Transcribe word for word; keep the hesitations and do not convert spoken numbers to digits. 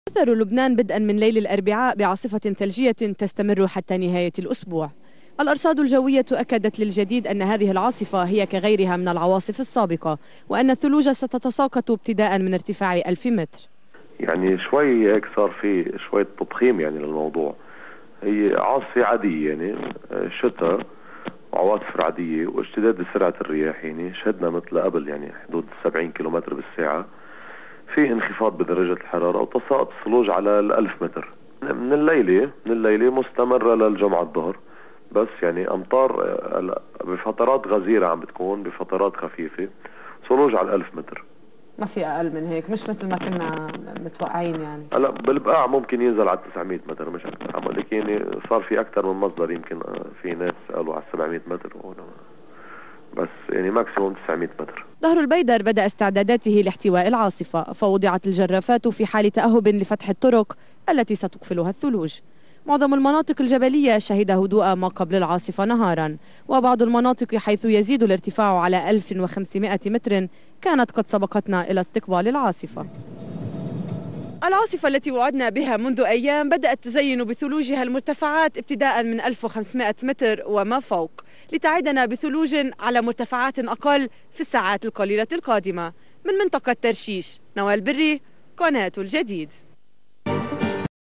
أثر لبنان بدءا من ليل الأربعاء بعاصفة ثلجية تستمر حتى نهاية الأسبوع. الأرصاد الجوية أكدت للجديد أن هذه العاصفة هي كغيرها من العواصف السابقة، وأن الثلوج ستتساقط ابتداء من ارتفاع ألف متر. يعني شوي هيك صار في شوية تضخيم يعني للموضوع. هي عاصفة عادية يعني شتاء وعواصف رعدية واشتداد سرعة الرياح، يعني شهدنا مثل قبل يعني حدود سبعين كيلومتر بالساعة. في انخفاض بدرجة الحرارة وتساقط الثلوج على الألف متر من الليلة من الليلة مستمرة للجمعة الظهر، بس يعني أمطار بفترات غزيرة عم بتكون بفترات خفيفة، ثلوج على الألف متر. ما في أقل من هيك، مش مثل ما كنا متوقعين يعني. هلا بالبقاع ممكن ينزل على تسعمية متر مش أكثر، عم لك يعني صار في أكثر من مصدر، يمكن في ناس قالوا على سبعمية متر، بس يعني ماكسيموم تسعمية متر. ظهر البيدر بدأ استعداداته لاحتواء العاصفة، فوضعت الجرافات في حال تأهب لفتح الطرق التي ستقفلها الثلوج. معظم المناطق الجبلية شهد هدوء ما قبل العاصفة نهارا، وبعض المناطق حيث يزيد الارتفاع على ألف وخمسمائة متر كانت قد سبقتنا إلى استقبال العاصفة. العاصفة التي وعدنا بها منذ أيام بدأت تزين بثلوجها المرتفعات ابتداء من ألف وخمسمائة متر وما فوق، لتعدنا بثلوج على مرتفعات أقل في الساعات القليلة القادمة. من منطقة ترشيش، نوال بري، قناة الجديد.